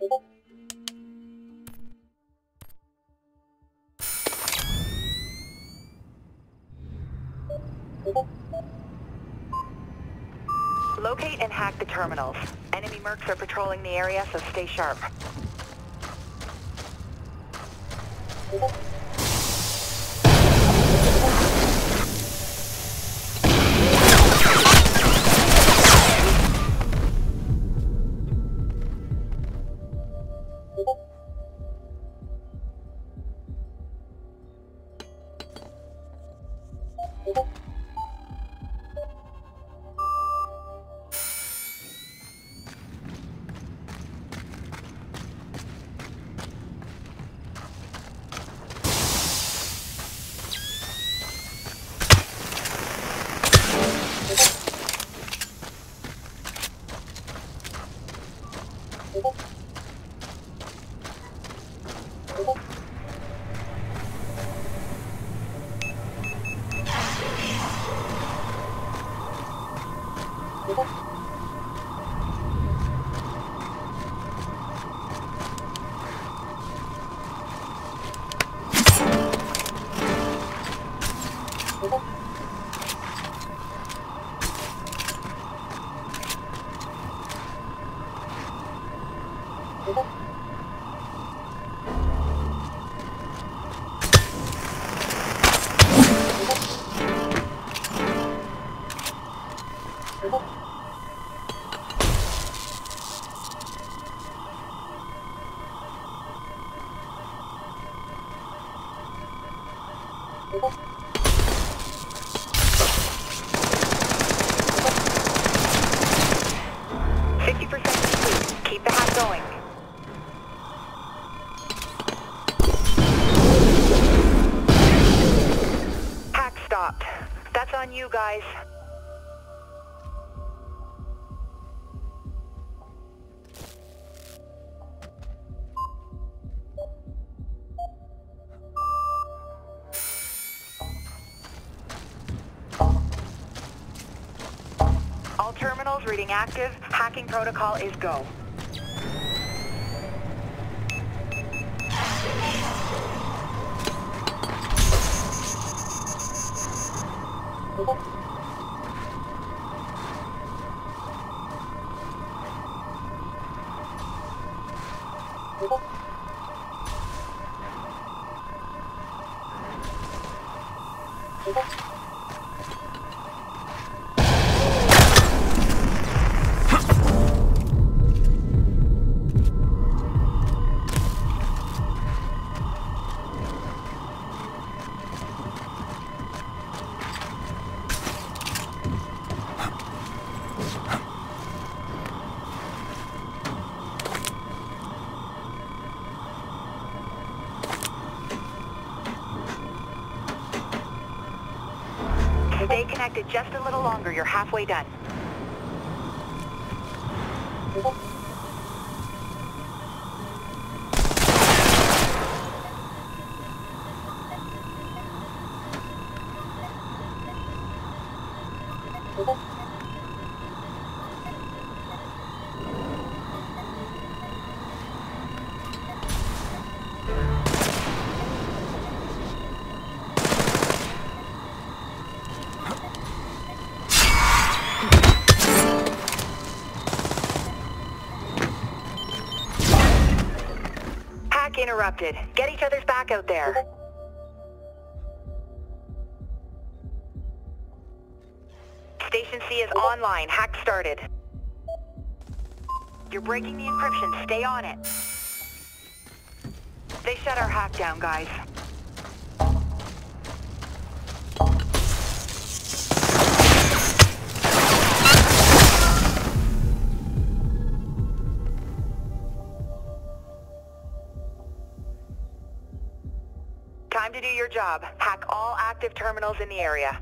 Locate and hack the terminals. Enemy mercs are patrolling the area, so stay sharp. You guys. All terminals reading active. Hacking protocol is go. Stay connected just a little longer. You're halfway done. Interrupted. Get each other's back out there. Station C is online. Hack started. You're breaking the encryption. Stay on it. They shut our hack down, guys. Time to do your job. Hack all active terminals in the area.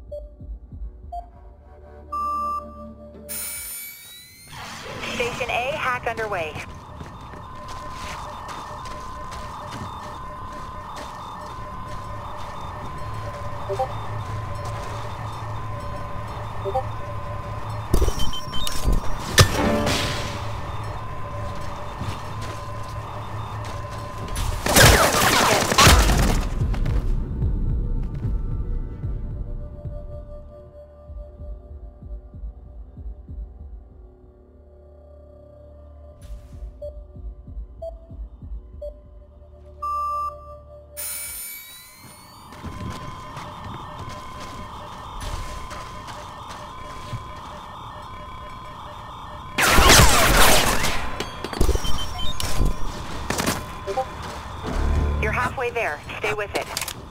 Station A, hack underway. halfway there. Stay with it.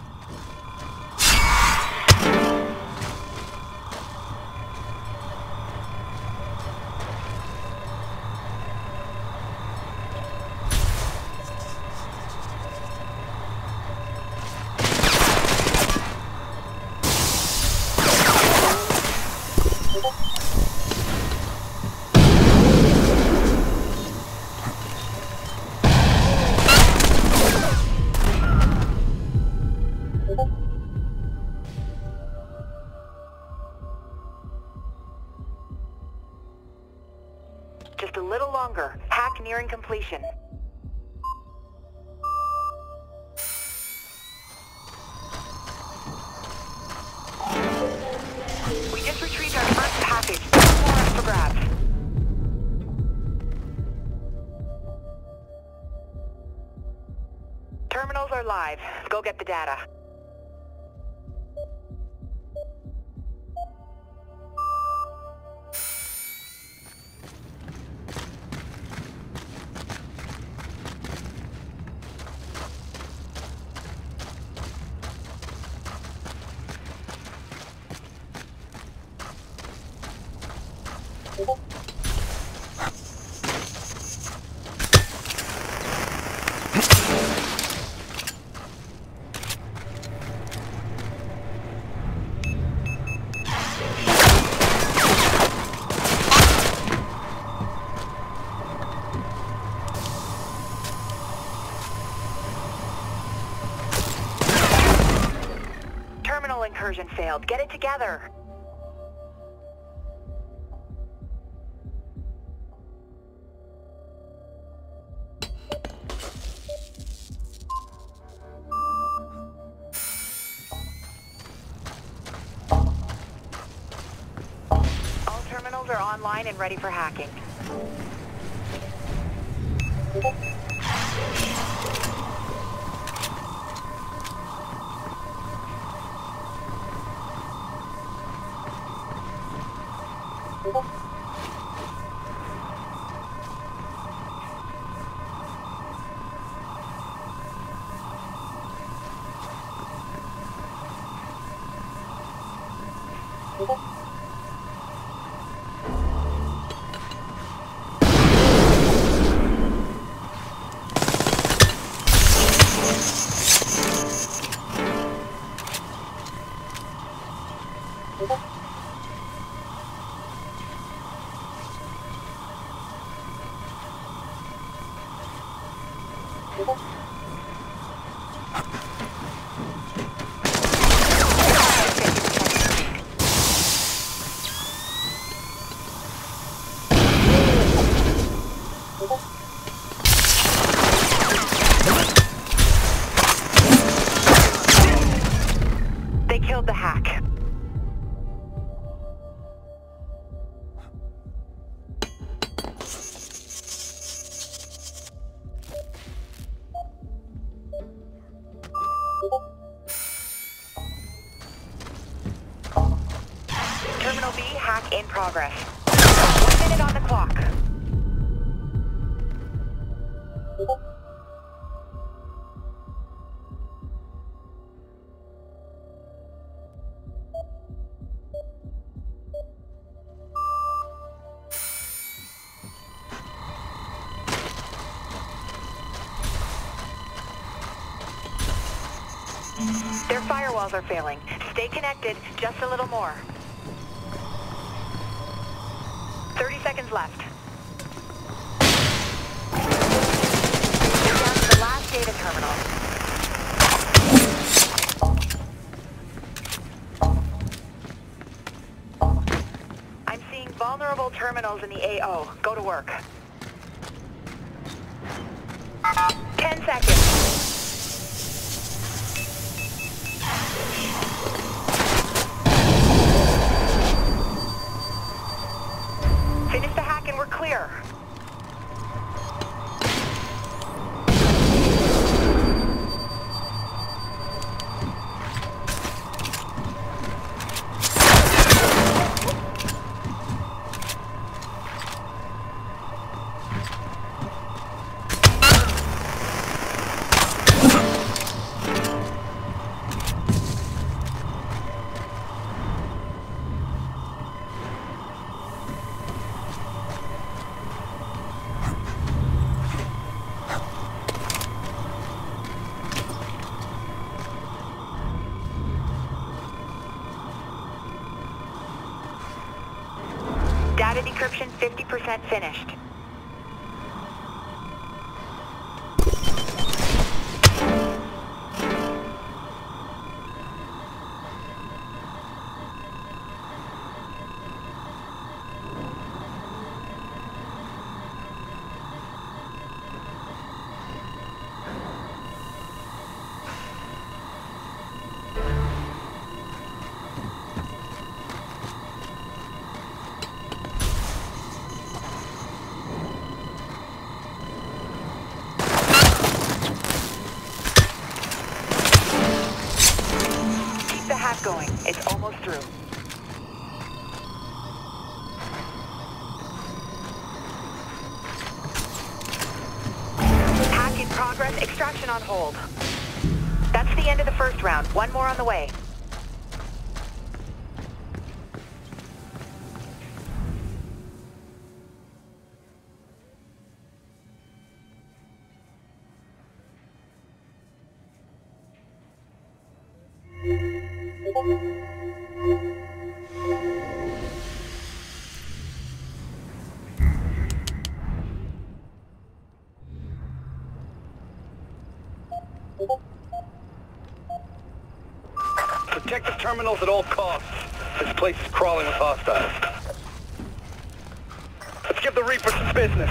Just a little longer. Hack nearing completion. We just retrieved our first package. 2 more up for grabs. Terminals are live. Go get the data. Terminal incursion failed. Get it together. All terminals are online and ready for hacking. They killed the hack. Terminal B, hack in progress. 1 minute on the clock. Their firewalls are failing. Stay connected, just a little more. 30 seconds left. We're down to the last data terminal. I'm seeing vulnerable terminals in the AO. Go to work. 10 seconds. Finish the hack and we're clear. Data decryption 50% finished. Going. It's almost through. Hack in progress. Extraction on hold. That's the end of the first round. One more on the way. Protect the terminals at all costs. This place is crawling with hostiles. Let's give the Reaper some business.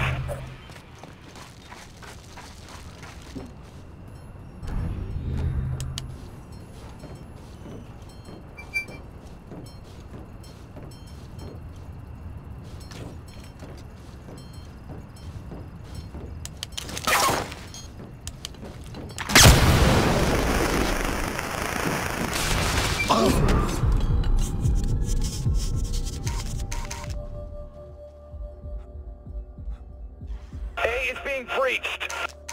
A is being breached.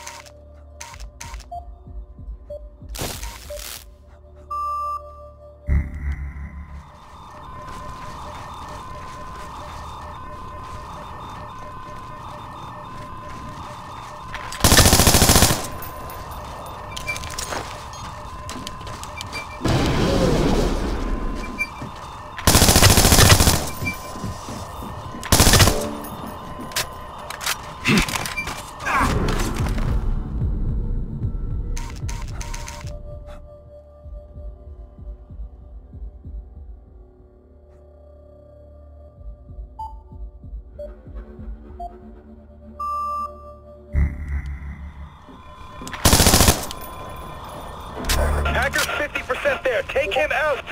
Hacker's 50% there. Take him out.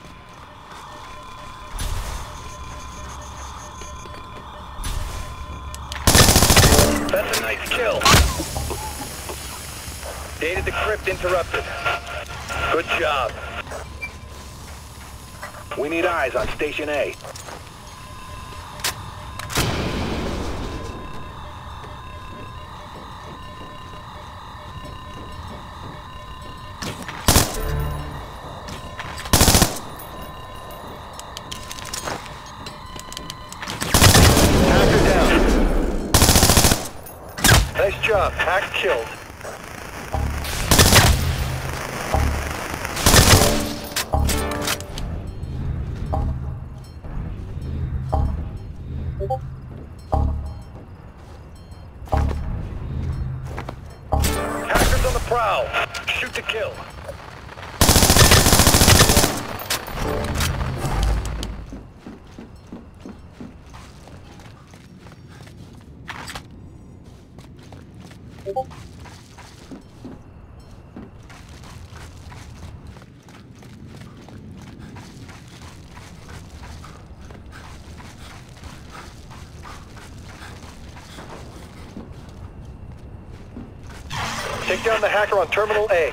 That's a nice kill. Data decrypt interrupted. Good job. We need eyes on Station A. Nice job. Hack killed. Hackers on the prowl. Shoot to kill. Take down the hacker on Terminal A.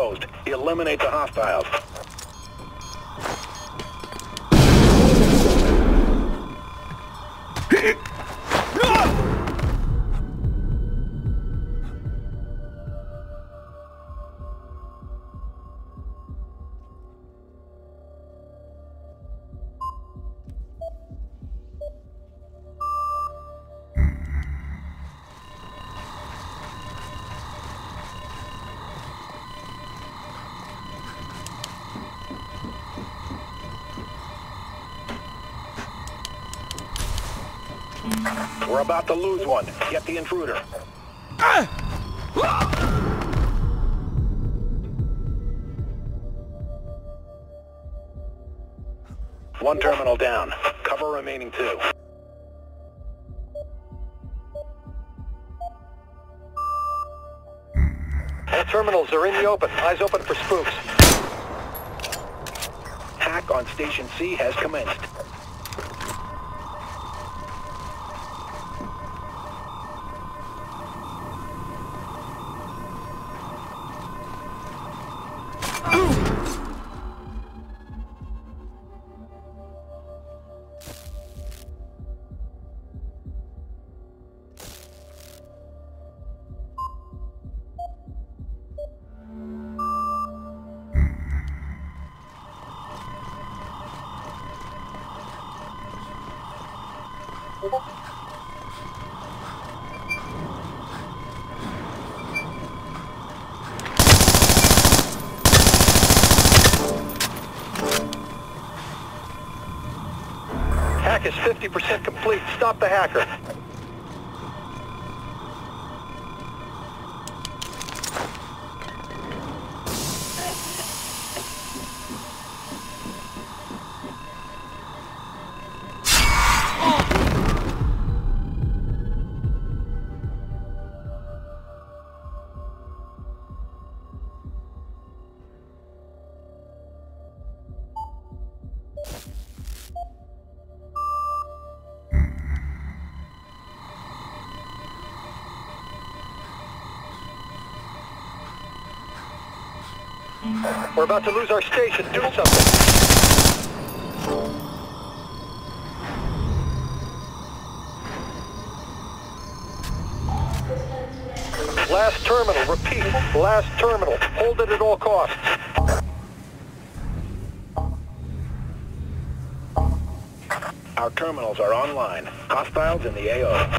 closed. Eliminate the hostiles. We're about to lose one. Get the intruder. One terminal down. Cover remaining two. All terminals are in the open. Eyes open for spooks. Hack on Station C has commenced. Hack is 50% complete. Stop the hacker. We're about to lose our station. Do something. Last terminal. Repeat. Last terminal. Hold it at all costs. Our terminals are online. Hostiles in the AO.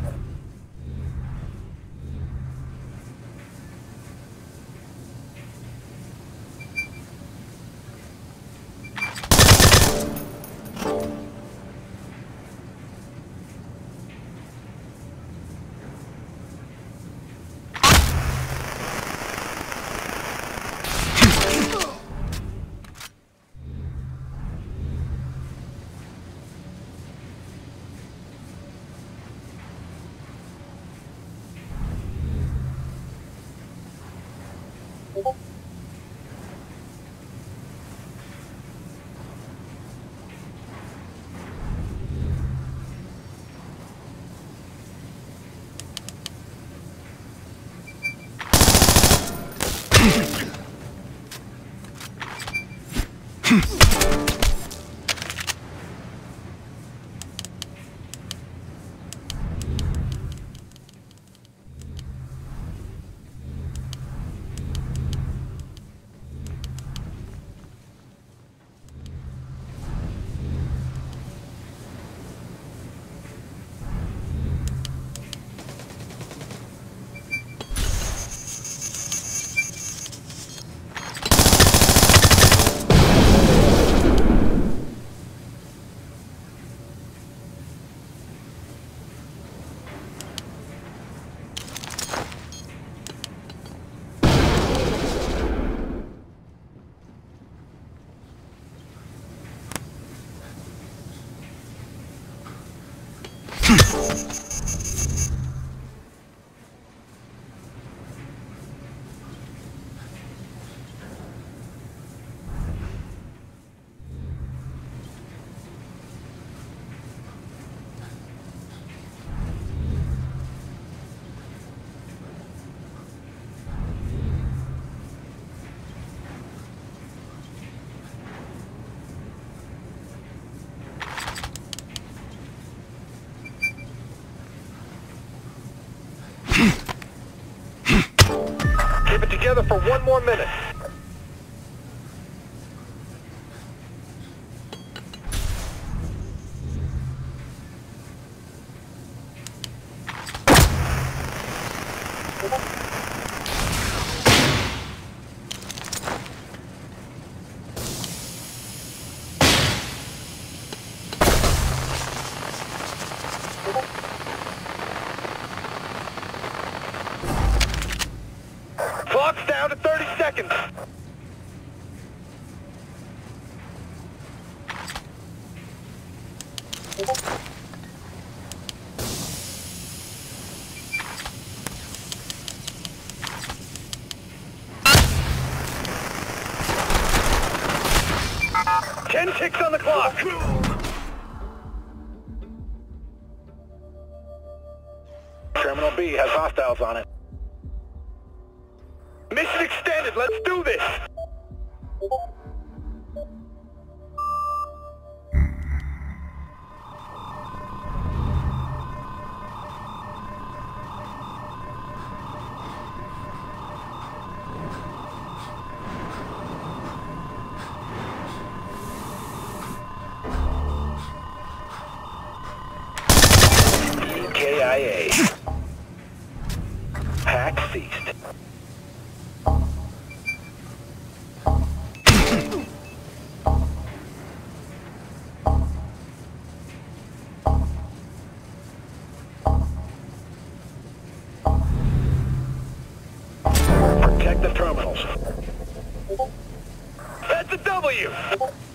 together for one more minute. Clock's down to 30 seconds. Ten ticks on the clock. Terminal B has hostiles on it. Mission extended, let's do this! EKIA. Hack ceased. Protect the terminals. That's a W!